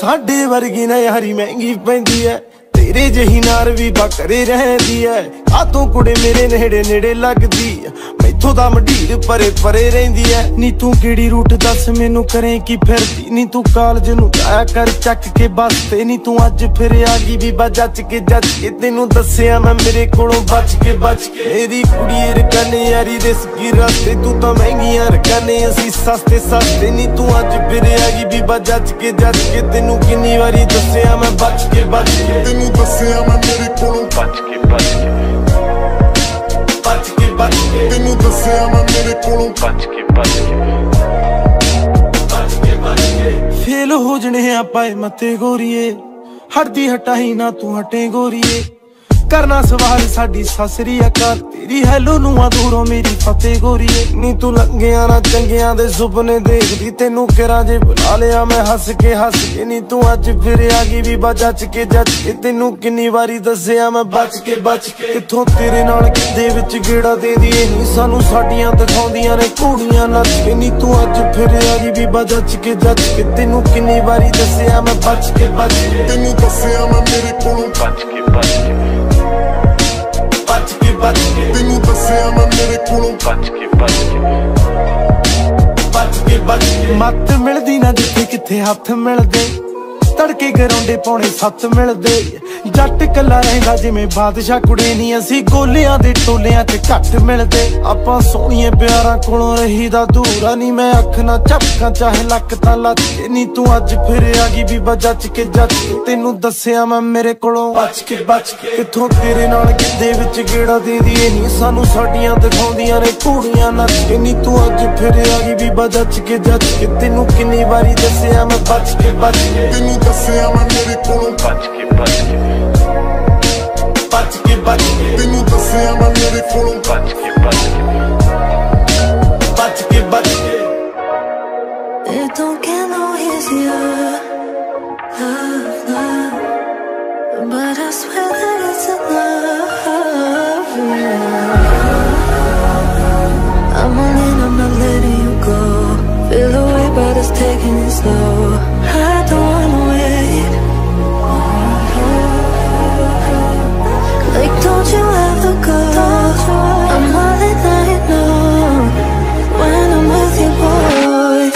साडे वर्गी ना यारी महंगी पैंदी है, तेरे जही नार भी बकरे रहंदी है। आ तू कुड़े मेरे नेड़े नेड़े लगदी है, मैथों दा मंडीर परे परे रहिंदी है। नी तू केड़ी रूट दस मैनू करें की फिरदी, नी तू कालज नू जाया कर चक के बस ते। नी तू अज फिर आ गई बीबा जच के तेनू दस्सिया मैं मेरे कोलों बच के मेरी कुड़िए रकाने यारी रिस्की रास्ते, तू तां महंगियां रकाने असी सस्ते सस्ते। नी तू अज फिर आ गई बीबा जच के तेनू किन्नी वारी दस्सिया मैं बच के तेनू दस्सिया मैं मेरे कोलों बच के तेनू दस्सिया मैं मेरे कोलों बच के फेल हो जने आपाए मते गोरीए, हटदी हटाई ना तू हटे गोरीए। करना सवाल साडी ससरी अकाल, तेरी हैलो नू दूरों मेरी फतेह गोरीए। नी तू लंघिया ना चंगिया दे सुपने देखदी, तेनू किरा जे बुला लिया मैं हस के। नी तू अज फिर आ गई बीबा जच के तेनू किन्नी वारी दस्सिया मैं बच के किथों तेरे नाल किदे विच गेड़ा दे दिए नी सानू साडियां दिखाउंदियां ने घोड़ियां नच के। नी तू अज फिर आ गई बीबा जच के तेनू किन्नी वारी दस्सिया मैं बच के तेनू दस्सिया मैं मेरे कोलों बच के तेनू दस्सिया मैं मेरे कोलों बच के मत मिलदी ना जिथे किथे हथ मिलदे, तड़के गराउंडे पौने 7 मिलदे। जट कला रहिंदा जिवें बादशाह कुड़े नी, असी गोलियां दे टोलियां च घट मिलदे। आपां सोहणिए प्यारां कोलों रहीदा दूरा, नी मैं अख ना झपकां चाहे लक तां लच के। नी तू अज फिर आ गई बीबा जच के तेनू दस्सिया मैं मेरे कोलों बच के किथों तेरे नाल किदे विच गेड़ा दे दिए नी सानू साडियां दिखाउंदियां ने घोड़ियां नच के। नी तू अज फिर आ गई बीबा जच के तेनू किन्नी वारी दस्सिया मैं बच के तेनू दस्सिया मैं मेरे कोलों बच के तेनू दस्सिया मैं मेरे कोलों बच के It don't get no easier, love, but I swear that it's enough, yeah. I'm all in, I'm not letting you go. Feel the way, but it's taking it slow. I don't wanna wait. Like, don't you ever go. I'm all in, I know. When I'm with you, boy.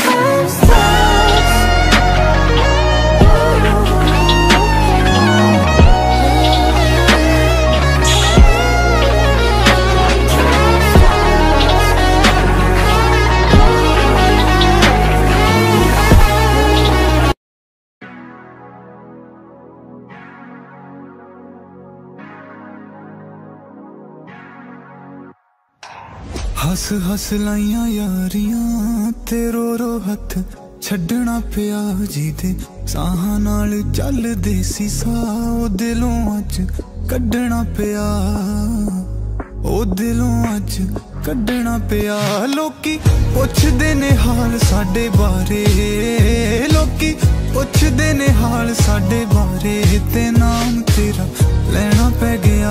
हस हस लाइया यारियां ते रो हथ छड्डना पिया जी दे साहां नाल चलदे सी साह ओ दिलों अज कड्डना पिया ओ दिलों अज कड्डना पिया। लोकी पुछदे ने हाल साडे बारे, लोकी पुछदे ने हाल साडे बारे, ते नाम तेरा लेना पै गया।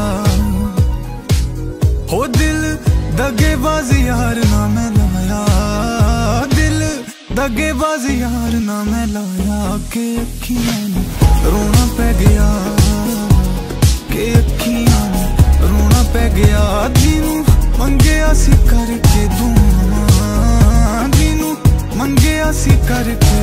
हो दिल दगेबाज यार ना मैं लाया, दिल दगेबाज यार ना मैं लाया। के अखियां ने रोना पै गया, के अखियां ने रोना पै गया। जिनू मंगिया सी करके दूं, जिनू मंगिया सी करके